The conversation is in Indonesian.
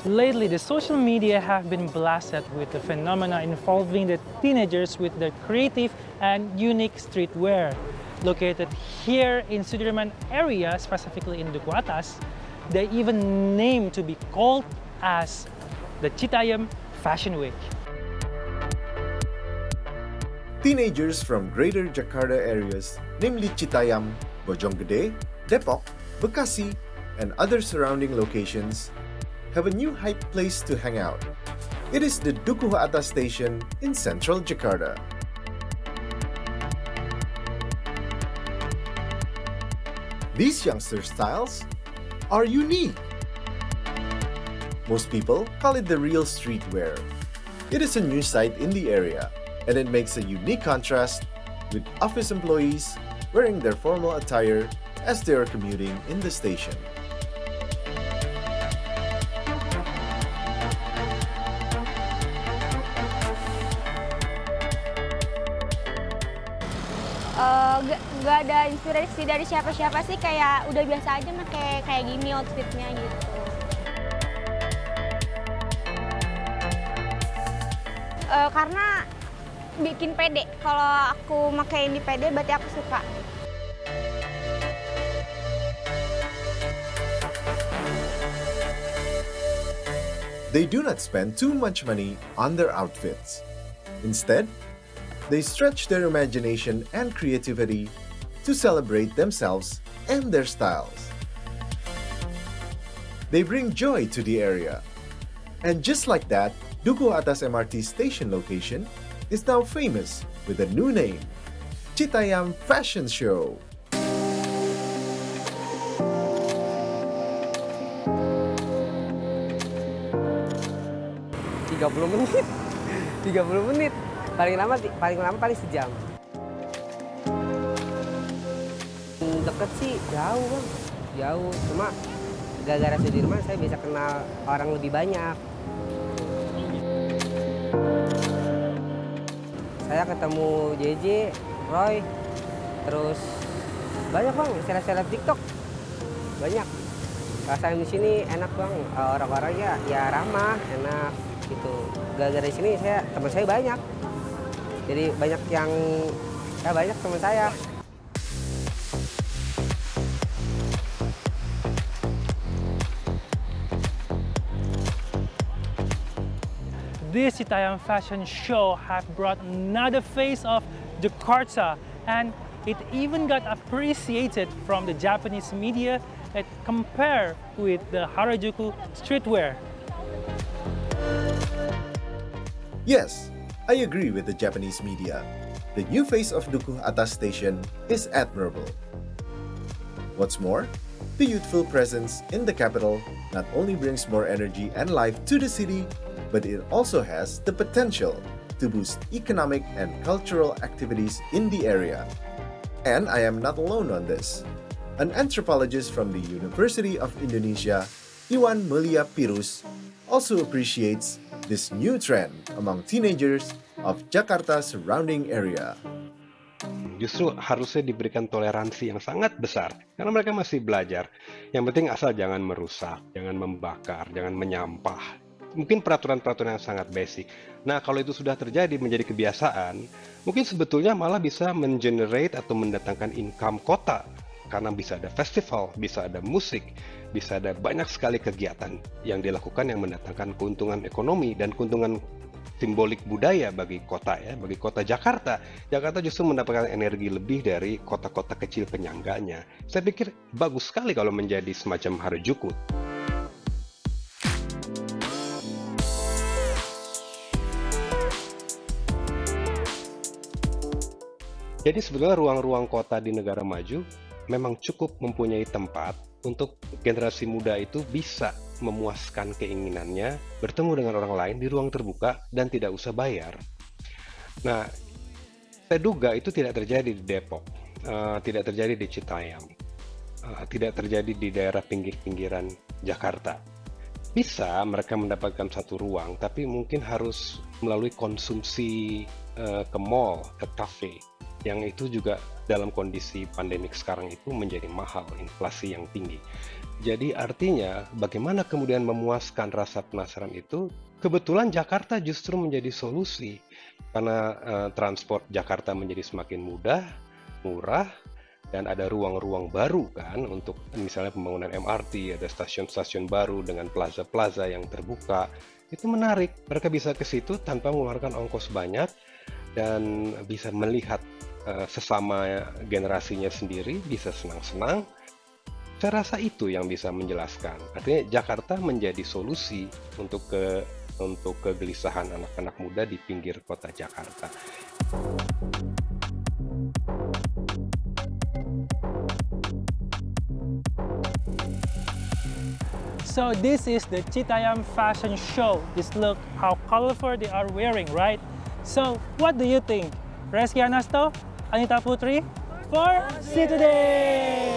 Lately, the social media have been blasted with the phenomena involving the teenagers with their creative and unique streetwear. Located here in Sudirman area, specifically in Duku Atas, they even named to be called as the Citayam Fashion Week. Teenagers from Greater Jakarta areas, namely Citayam, Bojonggede, Depok, Bekasi, and other surrounding locations, have a new hype place to hang out. It is the Duku Atas station in central Jakarta. These youngster styles are unique. Most people call it the real streetwear. It is a new sight in the area, and it makes a unique contrast with office employees wearing their formal attire as they are commuting in the station. Gak ada inspirasi dari siapa-siapa sih, kayak udah biasa aja kayak gini outfitnya gitu. Karena bikin pede. Kalau aku pakai ini pede, berarti aku suka. They do not spend too much money on their outfits. Instead, they stretch their imagination and creativity to celebrate themselves and their styles. They bring joy to the area. And just like that, Duku Atas MRT station location is now famous with a new name, Citayam Fashion Show. Tiga puluh menit. Paling lama paling sejam. Deket sih jauh bang, jauh. Cuma gara-gara Sudirman saya bisa kenal orang lebih banyak. Saya ketemu JJ, Roy, terus banyak bang, seleb-seleb TikTok, banyak. Rasanya di sini enak bang, orang-orangnya ya ramah, enak gitu. Gara-gara di sini teman saya banyak. Jadi banyak teman saya. This Citayam Fashion Show have brought another face of Jakarta, and it even got appreciated from the Japanese media that compare with the Harajuku streetwear. Yes, I agree with the Japanese media. The new face of Duku Atas station is admirable. What's more, the youthful presence in the capital not only brings more energy and life to the city, but it also has the potential to boost economic and cultural activities in the area. And I am not alone on this. An anthropologist from the University of Indonesia, Iwan Mulia Pirus, also appreciates this new trend among teenagers of Jakarta surrounding area. Justru harusnya diberikan toleransi yang sangat besar, karena mereka masih belajar. Yang penting asal jangan merusak, jangan membakar, jangan menyampah. Mungkin peraturan-peraturan yang sangat basic. Nah, kalau itu sudah terjadi menjadi kebiasaan, mungkin sebetulnya malah bisa mengenerate atau mendatangkan income kota. Karena bisa ada festival, bisa ada musik, bisa ada banyak sekali kegiatan yang dilakukan yang mendatangkan keuntungan ekonomi dan keuntungan simbolik budaya bagi kota ya, bagi kota Jakarta. Jakarta justru mendapatkan energi lebih dari kota-kota kecil penyangganya. Saya pikir bagus sekali kalau menjadi semacam Harajuku. Jadi sebetulnya ruang-ruang kota di negara maju memang cukup mempunyai tempat untuk generasi muda itu bisa memuaskan keinginannya, bertemu dengan orang lain di ruang terbuka dan tidak usah bayar. Nah, saya duga itu tidak terjadi di Depok, tidak terjadi di Citayam, tidak terjadi di daerah pinggir-pinggiran Jakarta. Bisa mereka mendapatkan satu ruang, tapi mungkin harus melalui konsumsi ke mall, ke kafe. yang itu juga dalam kondisi pandemik sekarang itu menjadi mahal, inflasi yang tinggi. Jadi artinya bagaimana kemudian memuaskan rasa penasaran itu, kebetulan Jakarta justru menjadi solusi karena transport Jakarta menjadi semakin mudah, murah, dan ada ruang-ruang baru kan untuk misalnya pembangunan MRT, ada stasiun-stasiun baru dengan plaza-plaza yang terbuka. Itu menarik, mereka bisa ke situ tanpa mengeluarkan ongkos banyak dan bisa melihat sesama generasinya sendiri, bisa senang-senang. Saya rasa itu yang bisa menjelaskan. Artinya Jakarta menjadi solusi untuk kegelisahan anak-anak muda di pinggir kota Jakarta. So this is the Citayam Fashion Show. Just look how colorful they are wearing, right? So what do you think? Reski Anasto, Anita Putri for See Today!